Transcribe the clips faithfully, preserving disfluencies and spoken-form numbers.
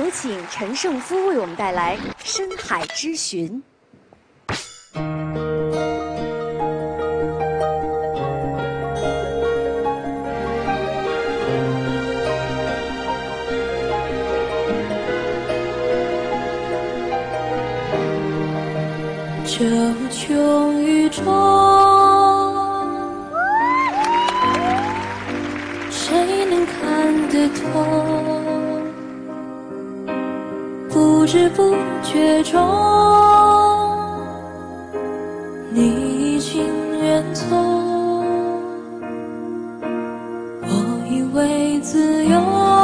有请陈胜夫为我们带来《深海之寻》。 这穹宇中，谁能看得透？不知不觉中，你已经远走。我以为自由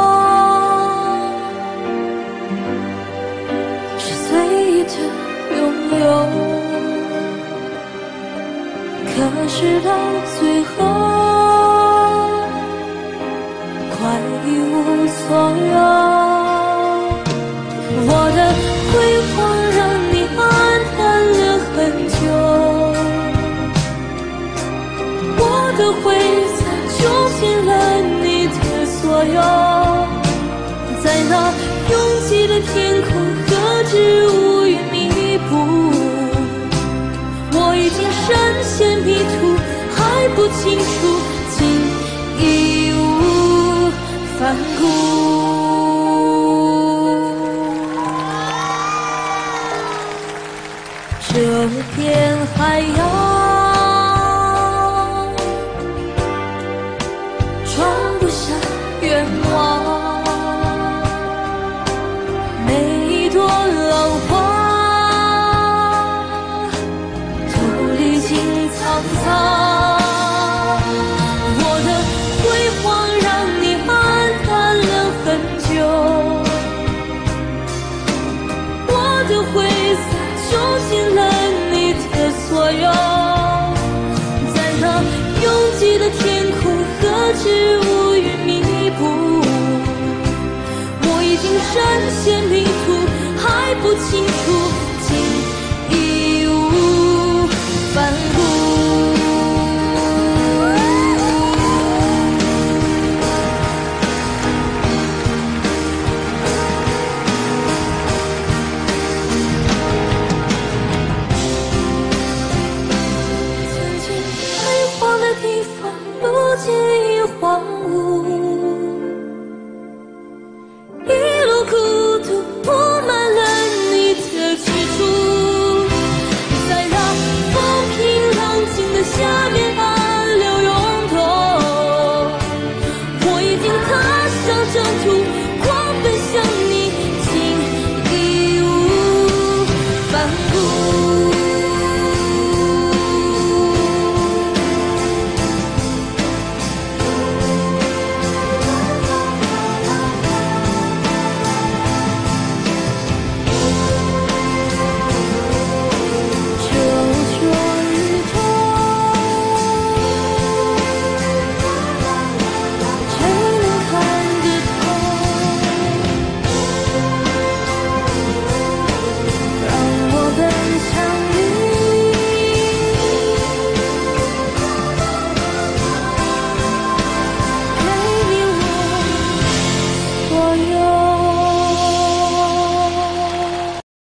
是随意的拥有。可是到最后，快一无所有。我的辉煌让你暗淡了很久，我的挥洒囚禁了你的所有。在那拥挤的天空，何止无云密布。我已经深陷迷途，还不清楚，竟义无反顾。这片海洋，装不下愿望，每一朵浪花苍苍，我的辉煌让你暗淡了很久，我的挥洒囚禁了你的所有。在那拥挤的天空，何止乌云密布。我已经深陷迷途，还不清楚，竟义无反顾。曾经辉煌的地方，如今